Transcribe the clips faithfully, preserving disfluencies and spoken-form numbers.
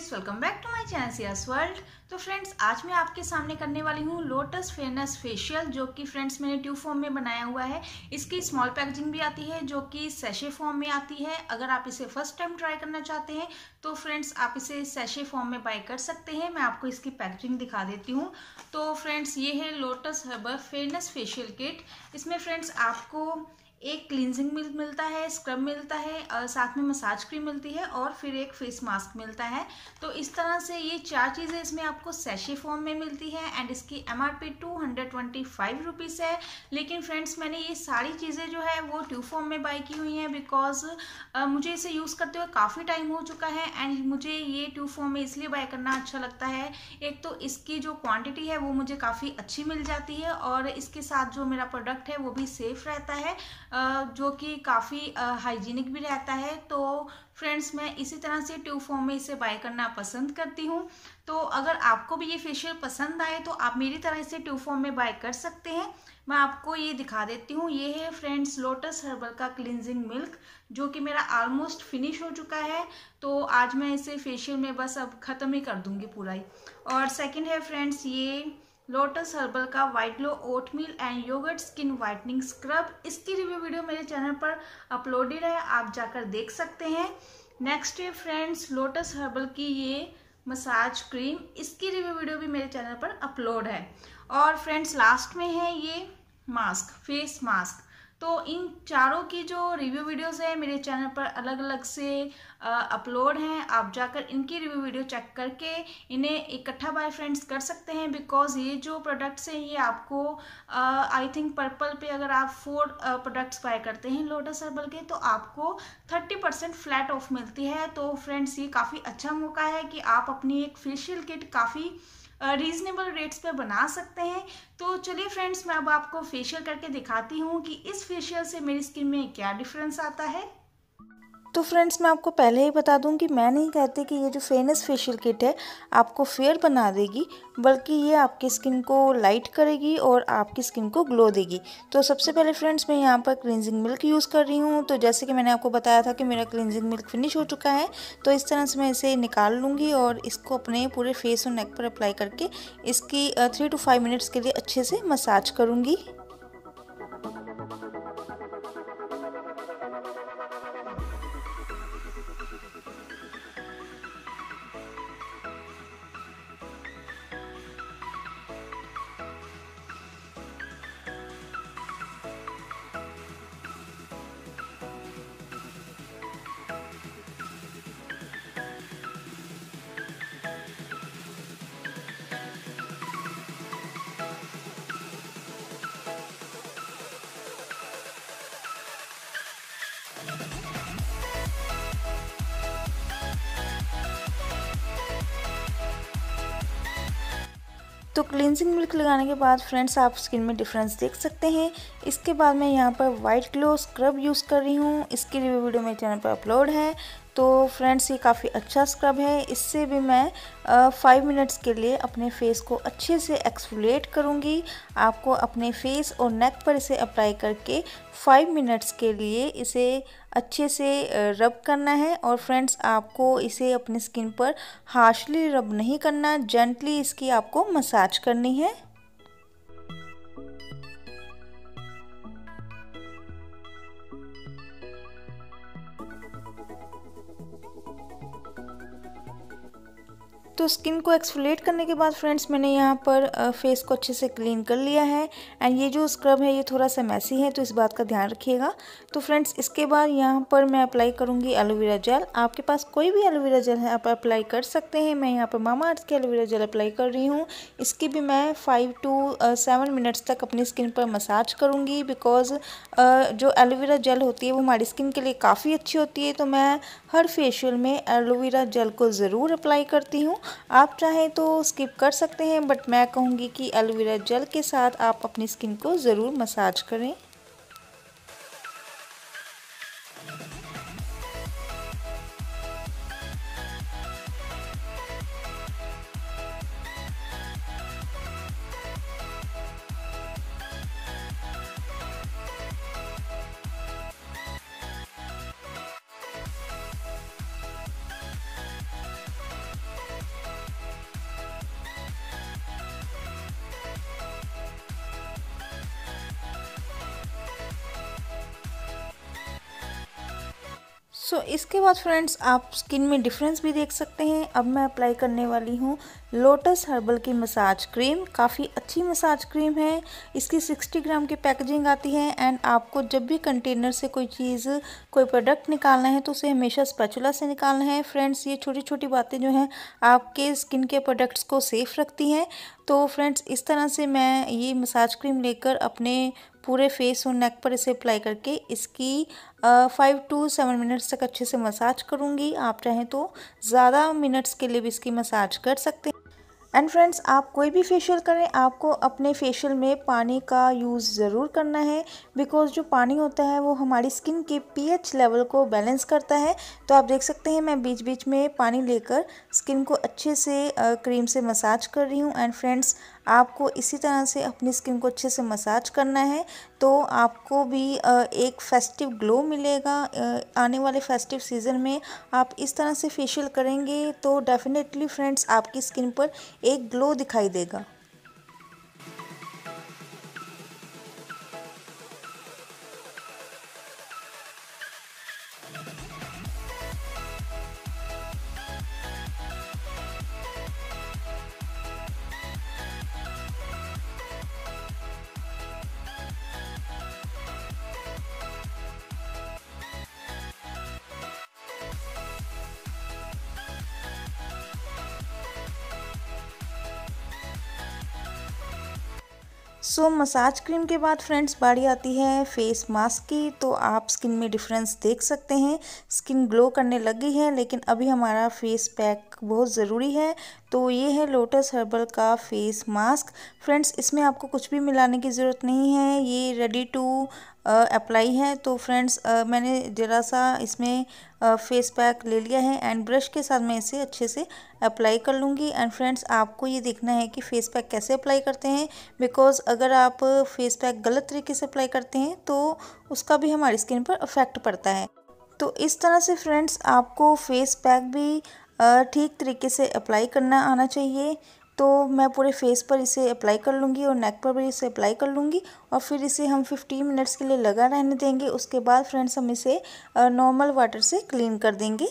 Friends, welcome back to my channel Siyas world. तो friends, आज मैं आपके सामने करने वाली हूँ लोटस फेयरनेस फेशियल, जो कि फ्रेंड्स मैंने ट्यूब फॉर्म में बनाया हुआ है। इसकी स्मॉल पैकेजिंग भी आती है, जो कि सैशे फॉर्म में आती है। अगर आप इसे फर्स्ट टाइम ट्राई करना चाहते हैं तो फ्रेंड्स आप इसे सैशे फॉर्म में बाय कर सकते हैं। मैं आपको इसकी पैकेजिंग दिखा देती हूँ। तो फ्रेंड्स, ये है Lotus Herbal fairness facial kit. इसमें फ्रेंड्स आपको एक क्लींजिंग मिल्क मिलता है, स्क्रब मिलता है, और साथ में मसाज क्रीम मिलती है और फिर एक फेस मास्क मिलता है। तो इस तरह से ये चार चीज़ें इसमें आपको सैशे फॉर्म में मिलती है एंड इसकी MRP two hundred twenty five rupees है। लेकिन फ्रेंड्स, मैंने ये सारी चीज़ें जो है वो ट्यूब फॉर्म में बाय की हुई हैं, बिकॉज मुझे इसे यूज़ करते हुए काफ़ी टाइम हो चुका है एंड मुझे ये ट्यूब फॉर्म में इसलिए बाय करना अच्छा लगता है। एक तो इसकी जो क्वान्टिटी है वो मुझे काफ़ी अच्छी मिल जाती है और इसके साथ जो मेरा प्रोडक्ट है वो भी सेफ रहता है, जो कि काफ़ी हाइजीनिक भी रहता है। तो फ्रेंड्स, मैं इसी तरह से ट्यूब फॉर्म में इसे बाय करना पसंद करती हूँ। तो अगर आपको भी ये फेशियल पसंद आए तो आप मेरी तरह इसे ट्यूब फॉर्म में बाय कर सकते हैं। मैं आपको ये दिखा देती हूँ। ये है फ्रेंड्स लोटस हर्बल का क्लींजिंग मिल्क, जो कि मेरा ऑलमोस्ट फिनिश हो चुका है। तो आज मैं इसे फेशियल में बस अब ख़त्म ही कर दूँगी पूरा ही। और सेकेंड है फ्रेंड्स ये लोटस हर्बल का white glow oatmeal and yogurt skin whitening scrub. इसकी रिव्यू वीडियो मेरे चैनल पर अपलोडेड है, आप जाकर देख सकते हैं। नेक्स्ट है फ्रेंड्स लोटस हर्बल की ये मसाज क्रीम। इसकी रिव्यू वीडियो भी मेरे चैनल पर अपलोड है। और फ्रेंड्स, लास्ट में है ये मास्क, फेस मास्क। तो इन चारों की जो रिव्यू वीडियोस है मेरे चैनल पर अलग अलग से अपलोड हैं। आप जाकर इनकी रिव्यू वीडियो चेक करके इन्हें इकट्ठा बाय फ्रेंड्स कर सकते हैं, बिकॉज ये जो प्रोडक्ट्स हैं ये आपको आई थिंक पर्पल पे अगर आप फोर प्रोडक्ट्स बाय करते हैं लोटस हर्बल के तो आपको थर्टी परसेंट फ्लैट ऑफ मिलती है। तो फ्रेंड्स, ये काफ़ी अच्छा मौका है कि आप अपनी एक फेशियल किट काफ़ी रीजनेबल रेट्स पे बना सकते हैं। तो चलिए फ्रेंड्स, मैं अब आपको फेशियल करके दिखाती हूँ कि इस फेशियल से मेरी स्किन में क्या डिफरेंस आता है। तो फ्रेंड्स, मैं आपको पहले ही बता दूं कि मैं नहीं कहती कि ये जो फेयरनेस फेशियल किट है आपको फेयर बना देगी, बल्कि ये आपकी स्किन को लाइट करेगी और आपकी स्किन को ग्लो देगी। तो सबसे पहले फ्रेंड्स, मैं यहाँ पर क्लींजिंग मिल्क यूज़ कर रही हूँ। तो जैसे कि मैंने आपको बताया था कि मेरा क्लींजिंग मिल्क फिनिश हो चुका है, तो इस तरह से मैं इसे निकाल लूँगी और इसको अपने पूरे फेस और नेक पर अप्लाई करके इसकी थ्री टू फाइव मिनट्स के लिए अच्छे से मसाज करूँगी। तो क्लींजिंग मिल्क लगाने के बाद फ्रेंड्स आप स्किन में डिफरेंस देख सकते हैं। इसके बाद मैं यहाँ पर वाइट ग्लो स्क्रब यूज़ कर रही हूँ। इसकी रिव्यू वीडियो मेरे चैनल पर अपलोड है। तो फ्रेंड्स, ये काफ़ी अच्छा स्क्रब है। इससे भी मैं फाइव मिनट्स के लिए अपने फेस को अच्छे से एक्सफोलिएट करूँगी। आपको अपने फेस और नेक पर इसे अप्लाई करके फाइव मिनट्स के लिए इसे अच्छे से रब करना है। और फ्रेंड्स, आपको इसे अपनी स्किन पर हार्शली रब नहीं करना, जेंटली इसकी आपको मसाज करनी है। तो स्किन को एक्सफोलिएट करने के बाद फ्रेंड्स, मैंने यहाँ पर फेस को अच्छे से क्लीन कर लिया है एंड ये जो स्क्रब है ये थोड़ा सा मैसी है, तो इस बात का ध्यान रखिएगा। तो फ्रेंड्स, इसके बाद यहाँ पर मैं अप्लाई करूँगी एलोवेरा जेल। आपके पास कोई भी एलोवेरा जेल है आप अप्लाई कर सकते हैं। मैं यहाँ पर मामा अर्थ की एलोवेरा जेल अप्लाई कर रही हूँ। इसकी भी मैं फाइव टू सेवन मिनट्स तक अपनी स्किन पर मसाज करूँगी, बिकॉज जो एलोवेरा जेल होती है वो हमारी स्किन के लिए काफ़ी अच्छी होती है। तो मैं हर फेशियल में एलोवेरा जेल को ज़रूर अप्लाई करती हूँ। आप चाहें तो स्किप कर सकते हैं, बट मैं कहूँगी कि एलोवेरा जेल के साथ आप अपनी स्किन को ज़रूर मसाज करें। सो so, इसके बाद फ्रेंड्स आप स्किन में डिफरेंस भी देख सकते हैं। अब मैं अप्लाई करने वाली हूँ लोटस हर्बल की मसाज क्रीम। काफ़ी अच्छी मसाज क्रीम है। इसकी साठ ग्राम की पैकेजिंग आती है एंड आपको जब भी कंटेनर से कोई चीज़ कोई प्रोडक्ट निकालना है तो उसे हमेशा स्पैचुला से निकालना है। फ्रेंड्स ये छोटी छोटी बातें जो हैं आपके स्किन के प्रोडक्ट्स को सेफ़ रखती हैं। तो फ्रेंड्स इस तरह से मैं ये मसाज क्रीम लेकर अपने पूरे फेस और नेक पर इसे अप्लाई करके इसकी फाइव टू सेवन मिनट्स तक अच्छे से मसाज करूँगी। आप चाहें तो ज़्यादा मिनट्स के लिए भी इसकी मसाज कर सकते हैं। एंड फ्रेंड्स आप कोई भी फेशियल करें आपको अपने फेशियल में पानी का यूज़ ज़रूर करना है, बिकॉज़ जो पानी होता है वो हमारी स्किन के पीएच लेवल को बैलेंस करता है। तो आप देख सकते हैं मैं बीच बीच में पानी लेकर स्किन को अच्छे से क्रीम से मसाज कर रही हूँ। एंड फ्रेंड्स आपको इसी तरह से अपनी स्किन को अच्छे से मसाज करना है तो आपको भी एक फेस्टिव ग्लो मिलेगा। आने वाले फेस्टिव सीज़न में आप इस तरह से फेशियल करेंगे तो डेफिनेटली फ्रेंड्स आपकी स्किन पर एक ग्लो दिखाई देगा। सो so, मसाज क्रीम के बाद फ्रेंड्स बारी आती है फेस मास्क की। तो आप स्किन में डिफरेंस देख सकते हैं, स्किन ग्लो करने लगी है, लेकिन अभी हमारा फेस पैक बहुत ज़रूरी है। तो ये है लोटस हर्बल का फेस मास्क। फ्रेंड्स इसमें आपको कुछ भी मिलाने की ज़रूरत नहीं है, ये रेडी टू अप्लाई है। तो फ्रेंड्स मैंने ज़रा सा इसमें फेस पैक ले लिया है एंड ब्रश के साथ मैं इसे अच्छे से अप्लाई कर लूँगी। एंड फ्रेंड्स आपको ये देखना है कि फेस पैक कैसे अप्लाई करते हैं, बिकॉज़ अगर आप फेस पैक गलत तरीके से अप्लाई करते हैं तो उसका भी हमारी स्किन पर इफ़ेक्ट पड़ता है। तो इस तरह से फ्रेंड्स आपको फेस पैक भी ठीक तरीके से अप्लाई करना आना चाहिए। तो मैं पूरे फेस पर इसे अप्लाई कर लूँगी और नेक पर भी इसे अप्लाई कर लूँगी और फिर इसे हम फिफ्टीन मिनट्स के लिए लगा रहने देंगे। उसके बाद फ्रेंड्स हम इसे नॉर्मल वाटर से क्लीन कर देंगे।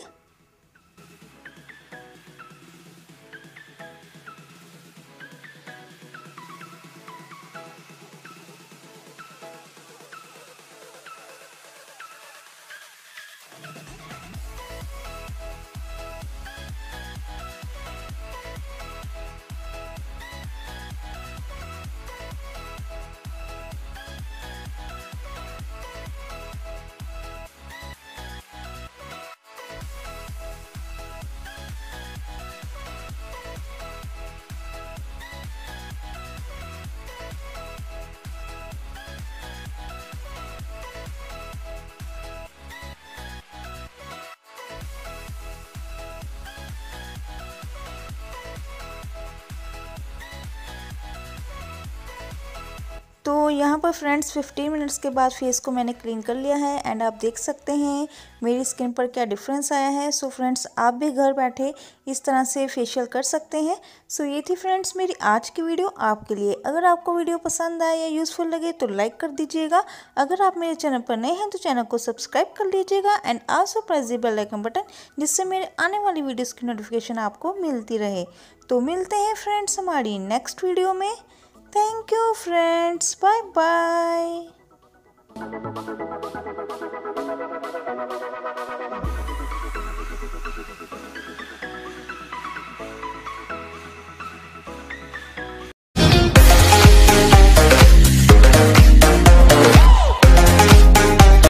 तो यहाँ पर फ्रेंड्स फिफ्टीन मिनट्स के बाद फेस को मैंने क्लीन कर लिया है एंड आप देख सकते हैं मेरी स्किन पर क्या डिफरेंस आया है। सो फ्रेंड्स आप भी घर बैठे इस तरह से फेशियल कर सकते हैं। सो ये थी फ्रेंड्स मेरी आज की वीडियो आपके लिए। अगर आपको वीडियो पसंद आए या यूज़फुल लगे तो लाइक कर दीजिएगा। अगर आप मेरे चैनल पर नए हैं तो चैनल को सब्सक्राइब कर लीजिएगा and also press the bell icon button, जिससे मेरे आने वाली वीडियोज़ की नोटिफिकेशन आपको मिलती रहे। तो मिलते हैं फ्रेंड्स हमारी नेक्स्ट वीडियो में। Thank you friends. Bye bye.